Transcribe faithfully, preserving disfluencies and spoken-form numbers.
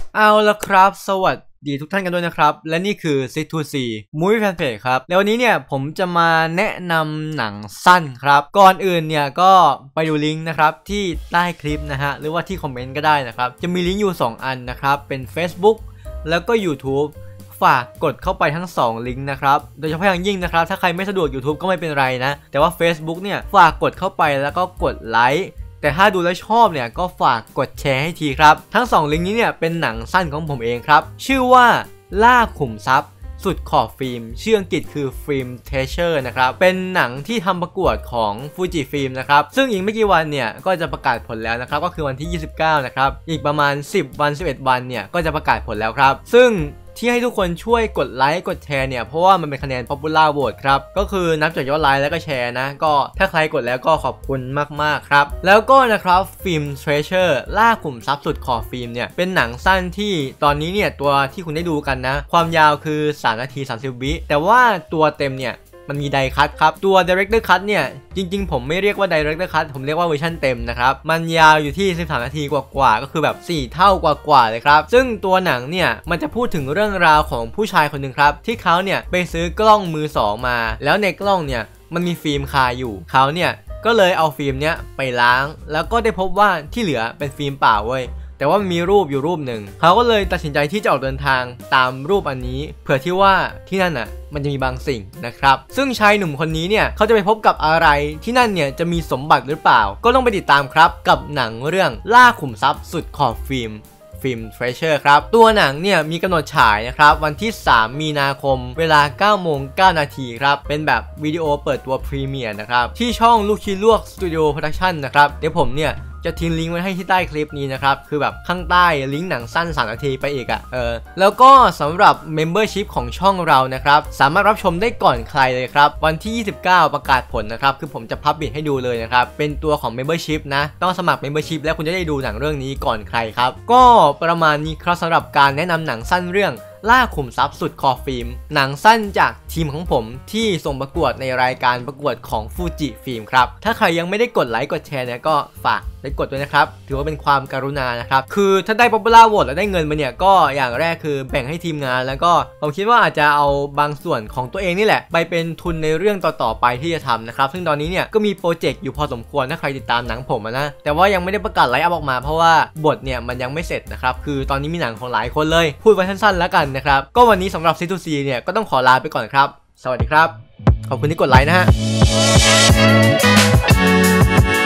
เอาละครับสวัสดีทุกท่านกันด้วยนะครับและนี่คือ ซิกซ์ ทู ซี Movie Fanpage ครับแล้ววันนี้เนี่ยผมจะมาแนะนำหนังสั้นครับก่อนอื่นเนี่ยก็ไปดูลิงก์นะครับที่ใต้คลิปนะฮะหรือว่าที่คอมเมนต์ก็ได้นะครับจะมีลิงก์อยู่สองอันนะครับเป็น Facebook แล้วก็ YouTube ฝากกดเข้าไปทั้งสองลิงก์นะครับโดยเฉพาะอย่างยิ่งนะครับถ้าใครไม่สะดวก YouTube ก็ไม่เป็นไรนะแต่ว่า Facebook เนี่ยฝากกดเข้าไปแล้วก็กดไลค์แต่ถ้าดูแล้วชอบเนี่ยก็ฝากกดแชร์ให้ทีครับทั้งสองลิงก์นี้เนี่ยเป็นหนังสั้นของผมเองครับชื่อว่าล่าขุมทรัพย์สุดขอบฟิล์มชื่ออังกฤษคือฟิล์มเทเชอร์นะครับเป็นหนังที่ทำประกวดของฟูจิฟิล์มนะครับซึ่งอีกไม่กี่วันเนี่ยก็จะประกาศผลแล้วนะครับก็คือวันที่ยี่สิบเก้านะครับอีกประมาณสิบวันสิบเอ็ดวันเนี่ยก็จะประกาศผลแล้วครับซึ่งที่ให้ทุกคนช่วยกดไลค์กดแชร์เนี่ยเพราะว่ามันเป็นคะแนน Popular Vote ครับก็คือนับจากยอดไลค์แล้วก็แชร์นะก็ถ้าใครกดแล้วก็ขอบคุณมากๆครับแล้วก็นะครับฟิล์ม Treasure ล่าขุมทรัพย์สุดขอบฟิล์มเนี่ยเป็นหนังสั้นที่ตอนนี้เนี่ยตัวที่คุณได้ดูกันนะความยาวคือสามนาทีสามสิบวิแต่ว่าตัวเต็มเนี่ยมันมีไดคัทครับตัว Director Cut เนี่ยจริงๆผมไม่เรียกว่า Director Cut ผมเรียกว่าเวอร์ชันเต็มนะครับมันยาวอยู่ที่สิบสามนาทีกว่าๆก็คือแบบสี่เท่ากว่าๆเลยครับซึ่งตัวหนังเนี่ยมันจะพูดถึงเรื่องราวของผู้ชายคนหนึ่งครับที่เขาเนี่ยไปซื้อกล้องมือสองมาแล้วในกล้องเนี่ยมันมีฟิล์มคาอยู่เขาเนี่ยก็เลยเอาฟิล์มเนี้ยไปล้างแล้วก็ได้พบว่าที่เหลือเป็นฟิล์มเปล่าเว้ยแต่ว่ามันมีรูปอยู่รูปหนึ่งเขาก็เลยตัดสินใจที่จะออกเดินทางตามรูปอันนี้เผื่อที่ว่าที่นั่นน่ะมันจะมีบางสิ่งนะครับซึ่งชายหนุ่มคนนี้เนี่ยเขาจะไปพบกับอะไรที่นั่นเนี่ยจะมีสมบัติหรือเปล่าก็ต้องไปติดตามครับกับหนังเรื่องล่าขุมทรัพย์สุดขอบฟิล์มฟิล์ม Treasure ครับตัวหนังเนี่ยมีกำหนดฉายนะครับวันที่สามมีนาคมเวลาเก้าโมงเก้านาทีครับเป็นแบบวิดีโอเปิดตัวพรีเมียร์นะครับที่ช่องลูกชิ้นลวกสตูดิโอโปรดักชั่นนะครับเดี๋ยวผมเนี่ยจะทิ้งลิงก์ไว้ให้ที่ใต้คลิปนี้นะครับคือแบบข้างใต้ลิงก์หนังสั้นสามนาทีไปอีกอะ่ะเออแล้วก็สำหรับ Membership ของช่องเรานะครับสามารถรับชมได้ก่อนใครเลยครับวันที่ยี่สิบเก้าประกาศผลนะครับคือผมจะพับบิทให้ดูเลยนะครับเป็นตัวของ Membership นะต้องสมัคร Membership แล้วคุณจะได้ดูหนังเรื่องนี้ก่อนใครครับก็ประมาณนี้ครับสำหรับการแนะนำหนังสั้นเรื่องล่าขุมทรัพย์สุดขอบฟิล์มหนังสั้นจากทีมของผมที่ส่งประกวดในรายการประกวดของฟูจิฟิล์มครับถ้าใครยังไม่ได้กดไลค์กดแชร์เนี่ยก็ฝากไปกดด้วยนะครับถือว่าเป็นความการุณานะครับคือถ้าได้ Popular Vote แล้วได้เงินมาเนี่ยก็อย่างแรกคือแบ่งให้ทีมงานแล้วก็ผมคิดว่าอาจจะเอาบางส่วนของตัวเองนี่แหละไปเป็นทุนในเรื่องต่อๆไปที่จะทำนะครับซึ่งตอนนี้เนี่ยก็มีโปรเจกต์อยู่พอสมควรถ้าใครติดตามหนังผมนะแต่ว่ายังไม่ได้ประกาศไลฟ์อัพออกมาเพราะว่าบทเนี่ยมันยังไม่เสร็จนะครับคือตอนนี้มีหนังของหลายคนเลยพูดไว้สั้นๆแล้วกันนะครับก็วันนี้สำหรับ ซิกซ์ ทู ซี เนี่ยก็ต้องขอลาไปก่อนครับสวัสดีครับขอบคุณที่กดไลค์นะฮะ